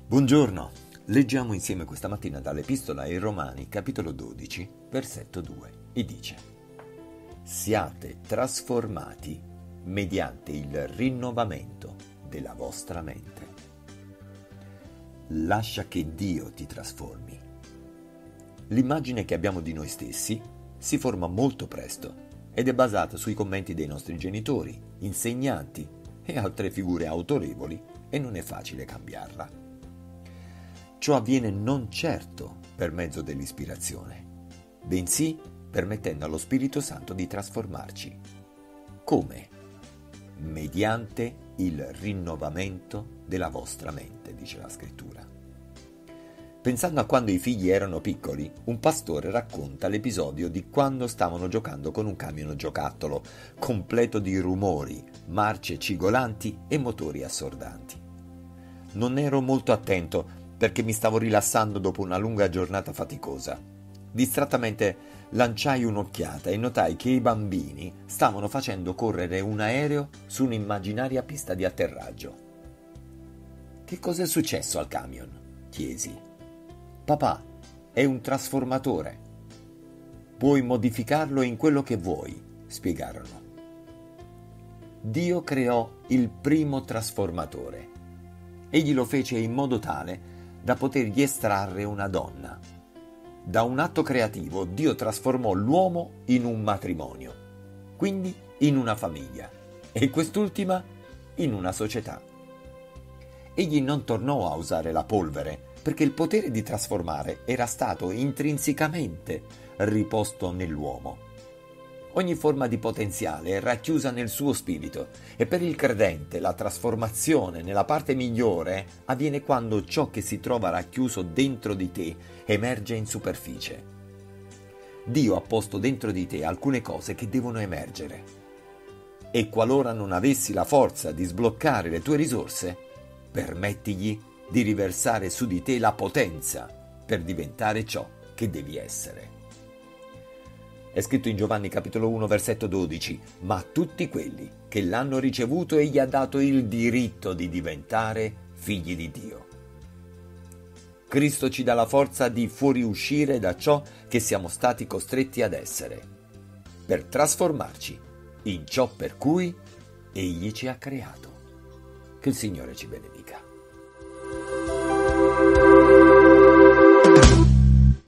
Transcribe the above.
Buongiorno, leggiamo insieme questa mattina dall'Epistola ai Romani, capitolo 12, versetto 2, e dice: Siate trasformati mediante il rinnovamento della vostra mente. Lascia che Dio ti trasformi. L'immagine che abbiamo di noi stessi si forma molto presto ed è basata sui commenti dei nostri genitori, insegnanti e altre figure autorevoli e non è facile cambiarla. Ciò avviene non certo per mezzo dell'ispirazione, bensì permettendo allo Spirito Santo di trasformarci. Come? Mediante il rinnovamento della vostra mente, dice la Scrittura. Pensando a quando i figli erano piccoli, un pastore racconta l'episodio di quando stavano giocando con un camion giocattolo, completo di rumori, marce cigolanti e motori assordanti. Non ero molto attento perché mi stavo rilassando dopo una lunga giornata faticosa. Distrattamente lanciai un'occhiata e notai che i bambini stavano facendo correre un aereo su un'immaginaria pista di atterraggio. «Che cosa è successo al camion?» chiesi. «Papà, è un trasformatore. Puoi modificarlo in quello che vuoi», spiegarono. Dio creò il primo trasformatore. Egli lo fece in modo tale da potergli estrarre una donna. Da un atto creativo Dio trasformò l'uomo in un matrimonio, quindi in una famiglia, e quest'ultima in una società. Egli non tornò a usare la polvere, perché il potere di trasformare era stato intrinsecamente riposto nell'uomo. Ogni forma di potenziale è racchiusa nel suo spirito e per il credente la trasformazione nella parte migliore avviene quando ciò che si trova racchiuso dentro di te emerge in superficie. Dio ha posto dentro di te alcune cose che devono emergere e qualora non avessi la forza di sbloccare le tue risorse, permettigli di riversare su di te la potenza per diventare ciò che devi essere. È scritto in Giovanni capitolo 1 versetto 12: ma a tutti quelli che l'hanno ricevuto egli ha dato il diritto di diventare figli di Dio. Cristo ci dà la forza di fuoriuscire da ciò che siamo stati costretti ad essere, per trasformarci in ciò per cui egli ci ha creato. Che il Signore ci benedica.